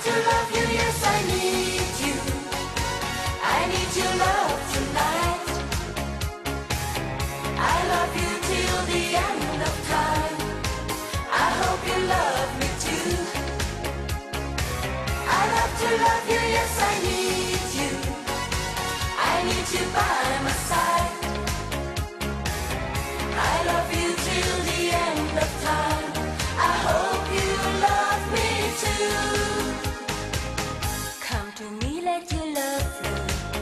to love you, yes, I need you. I need your love tonight. I love you till the end of time. I hope you love me too. I love to love you, yes, I need you. I need you by my side. I love you till the end of time. I hope you love me too. Come to me, let your love flow,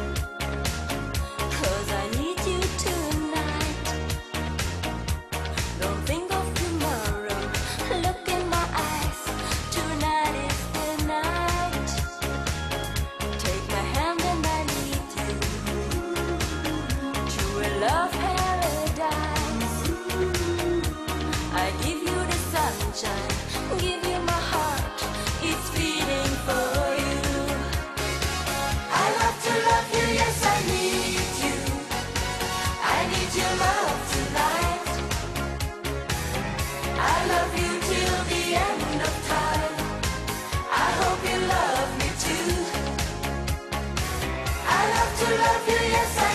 'cause I need you tonight. Don't think of tomorrow, look in my eyes. Tonight is the night. Take my hand and I lead you to a love paradise. I give you the sunshine, give you my heart, it's beating for you. I love to love you, yes, I need you. I need your love tonight. I love you till the end of time. I hope you love me too. I love to love you, yes, I